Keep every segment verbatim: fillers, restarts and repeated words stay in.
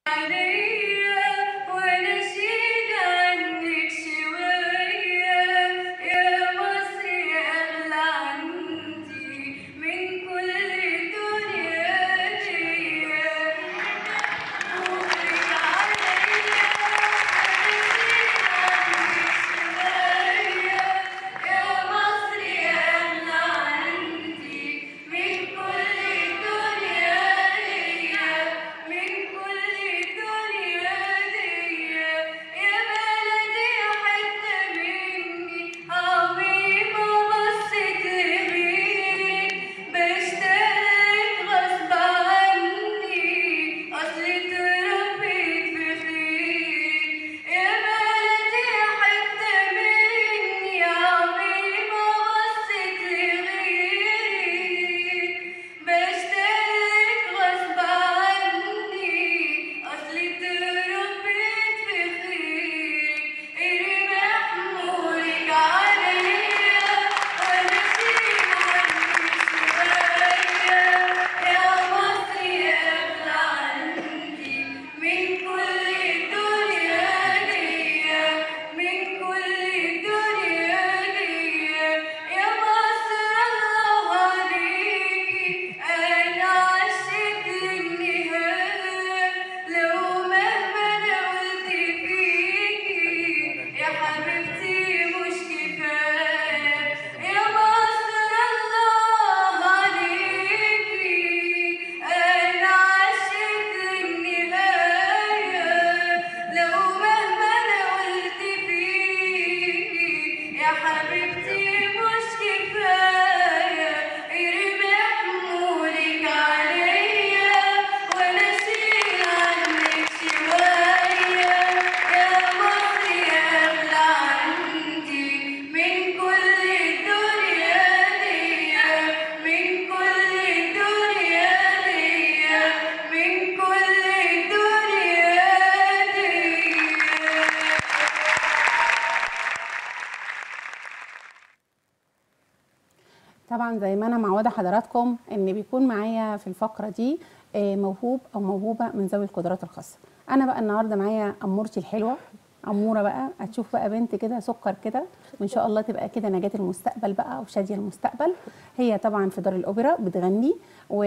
طبعا زي ما انا معوده حضراتكم ان بيكون معايا في الفقره دي موهوب او موهوبه من ذوي القدرات الخاصه. انا بقى النهارده معايا امورتي الحلوه، اموره بقى هتشوف بقى بنت كده سكر كده، وان شاء الله تبقى كده نجاة المستقبل بقى وشاديه المستقبل. هي طبعا في دار الاوبرا بتغني و...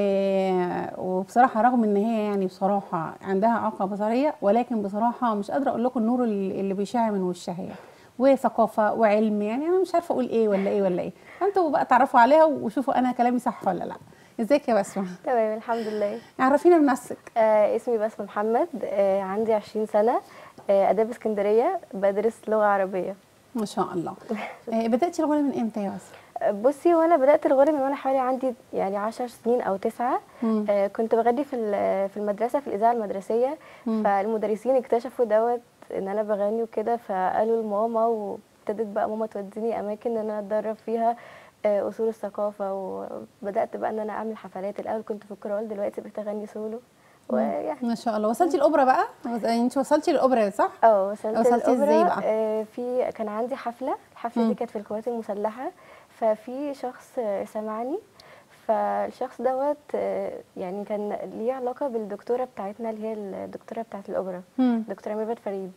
وبصراحه رغم ان هي يعني بصراحه عندها اعاقه بصريه، ولكن بصراحه مش قادره اقول لكم النور اللي بيشع من وشها هي، وثقافه وعلم، يعني انا مش عارفه اقول ايه ولا ايه ولا ايه. انتوا بقى تعرفوا عليها وشوفوا انا كلامي صح ولا لا. ازيك يا بسمه؟ تمام الحمد لله. عرفينا بنفسك. آه اسمي بسمه محمد، آه عندي عشرين سنه، آه اداب اسكندريه، بدرس لغه عربيه. ما شاء الله. آه بداتي الغنى من امتى يا بسمه؟ آه بصي، وانا بدات الغنى من وانا حوالي عندي يعني عشر سنين او تسعة. آه كنت بغني في في المدرسه في الاذاعه المدرسيه. مم. فالمدرسين اكتشفوا دوت ان انا بغني وكده، فقالوا لماما، وابتدت بقى ماما توديني اماكن ان انا اتدرب فيها اصول الثقافه، وبدات بقى ان انا اعمل حفلات. الاول كنت في الكورال، دلوقتي بقيت اغني سولو. ويعني ما شاء الله. وصلتي الاوبرا بقى؟ يعني انت وصلتي الاوبرا صح؟ اه وصلت وصلتي ازاي بقى؟ آه في كان عندي حفله، الحفله دي كانت في القوات المسلحه، ففي شخص سمعني، فالشخص دوت يعني كان ليه علاقه بالدكتوره بتاعتنا اللي هي الدكتوره بتاعت الاوبرا، دكتوره ميرفت فريد.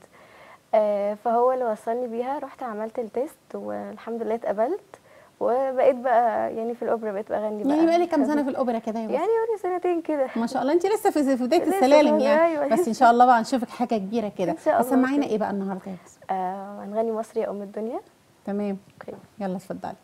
آه فهو اللي وصلني بيها، رحت عملت التيست والحمد لله اتقبلت، وبقيت بقى يعني في الاوبرا بقيت بغني بقى. يعني بقالي كام سنه في الاوبرا كده يا بس؟ يعني بقالي سنتين كده. ما شاء الله. انت لسه في في بدايه السلالم يعني. أيوة. بس ان شاء الله بقى نشوفك حاجه كبيره كده. ان شاء الله. سمعينا ايه بقى النهارده يا بس؟ آه هنغني مصر يا ام الدنيا. تمام. اوكي يلا اتفضلي.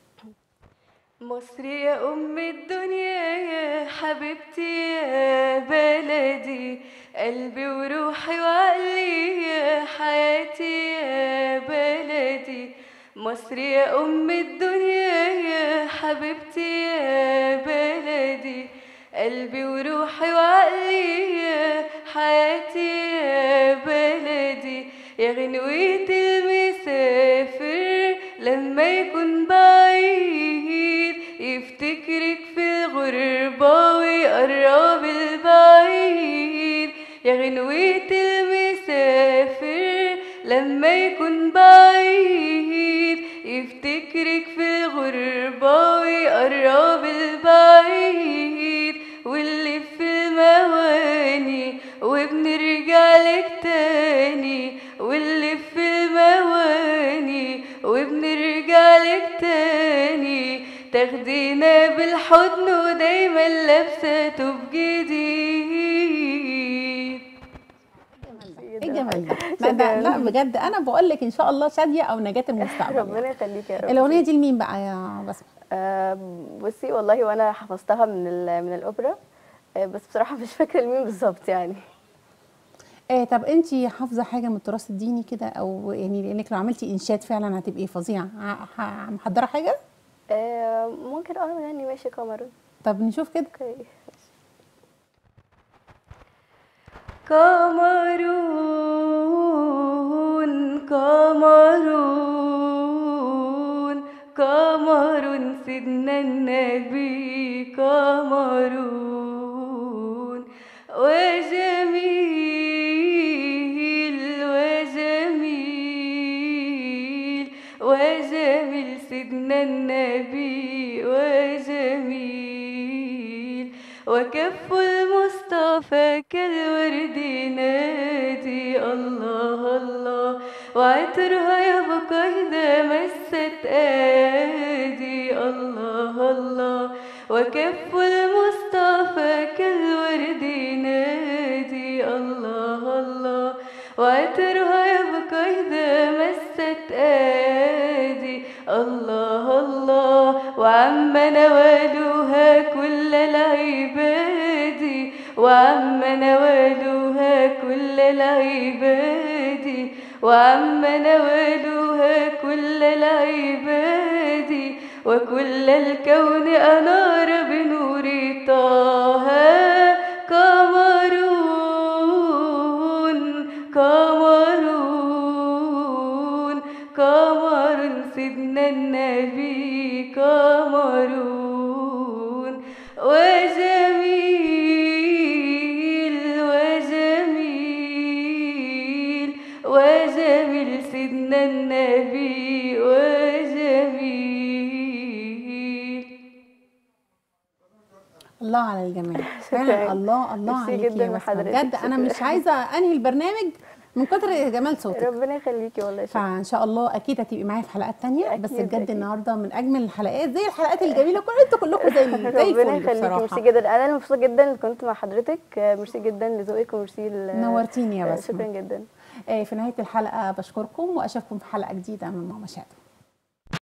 مصر يا ام الدنيا يا حبيبتي يا بلدي، قلبي وروحي وعقلي يا حياتي يا بلدي. مصر يا ام الدنيا يا حبيبتي يا بلدي، قلبي وروحي وعقلي يا حياتي يا بلدي. يا غنوة المسافر لما يكون بعيد، يفتكرك في الغربة ويقرب البعيد. يا غنوة المسافر لما يكون بعيد، يفتكرك في الغربة ويقرب البعيد. واللي في المواني وابن وبنرجع لك تاني ونلف المواني، وبنرجع لك تاني تاخدينا بالحضن ودايما لابسه توب جديد. ايه الجمال ده؟ لا ده لا بجد انا بقول لك ان شاء الله شاديه او نجاة المستقبل. ربنا يعني يخليك يا رب. الاغنيه دي لمين بقى يا بسمه؟ آه بصي والله وانا حفظتها من ال- من الاوبرا، آه بس بصراحه مش فاكره لمين بالظبط يعني. آه طب انت حافظه حاجه من التراث الديني كده، او يعني لانك لو عملتي انشاد فعلا هتبقي فظيعه، ع- ح- محضره حاجه؟ آه ممكن اه يعني ماشي كاميرون. طب نشوف كده. اوكي. كامرون كامرون كامرون سيدنا النبي كامرون، وجميل وجميل وجميل سيدنا النبي وجميل، وكف المصطفى كالورد ينادي الله الله، وعطرها يبقى إذا مست آدي الله الله، وكف المصطفى كالورد ينادي الله الله، وعطرها يبقى إذا مست آدي الله الله، وعم نوالها كل العباد، وعم نوالها كل العباد، وعم نوالها كل العباد، وكل الكون أنار بنور طه كامرون كامرون كامرون سيدنا النبي كامرون، وجميل وجميل وجميل سيدنا النبي وجميل. الله على الجمال فعلا، الله الله ميرسي عليكي جدا يا بسمه لحضرتك، بجد. انا شكراً. مش عايزه انهي البرنامج من كتر جمال صوتك. ربنا يخليكي والله. شكرا. فان شاء الله اكيد هتبقي معايا في حلقات تانية، بس أكيد، بجد أكيد. النهارده من اجمل الحلقات، زي الحلقات الجميله كل انتوا كلكم زي ال- زي ربنا الفل يخليكي، ميرسي بصراحه. جدا. انا اللي مبسوطه جدا اللي كنت مع حضرتك، ميرسي جدا لذوقك وميرسي ل- نورتيني يا بسمه. شكرا جدا. آه، في نهايه الحلقه بشكركم واشوفكم في حلقه جديده من ماما شادو.